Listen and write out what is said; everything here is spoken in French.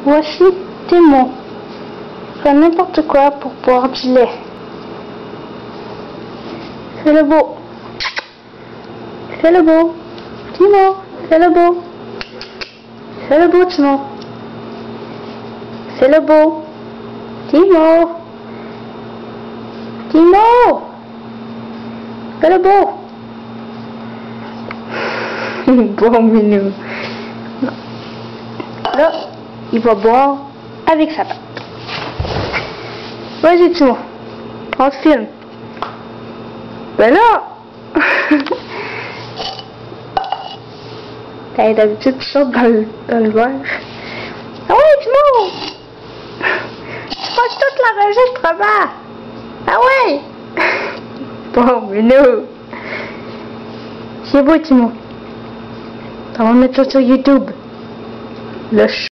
Voici Timo. Fais n'importe quoi pour boire du lait. Fais le beau. Fais le beau. Timo, fais le beau. Fais le beau, Timo. Fais le beau. Timo. Timo. Fais le beau. Bon minou. Là, il va boire avec sa patte. Vas-y, Timo. On te filme. Ben là. D'habitude, tu sautes dans le verre. Ah ouais, Timo! Tu passes tout l'enregistrement! Ah ouais! Bon, mais non! C'est beau, Timo. On va mettre ça sur YouTube. Le